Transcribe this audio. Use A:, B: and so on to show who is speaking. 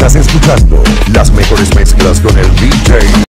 A: Estás escuchando las mejores mezclas con el DJ